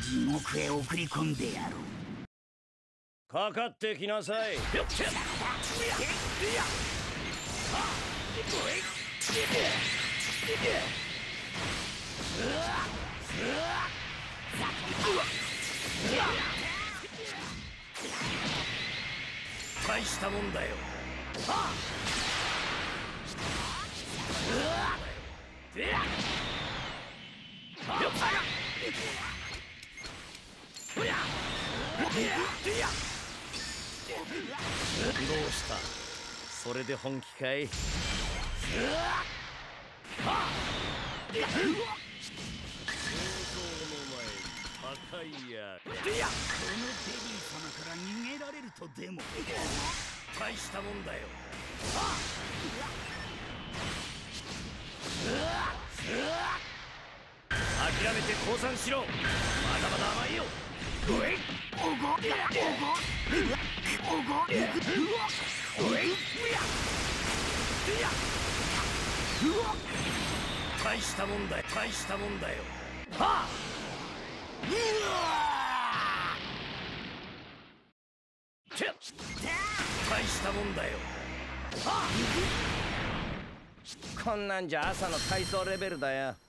地獄へ送り込んでやろう。 かかってきなさい。大したもんだよ。どうした？それで本気かい？破壊や。このベリー様から逃げられるとでも。大したもんだよ。諦めて降参しろ。まだまだ甘いよ。大したもんだよ。大したもんだよ。はあ。大したもんだよ。こんなんじゃ朝の体操レベルだよ。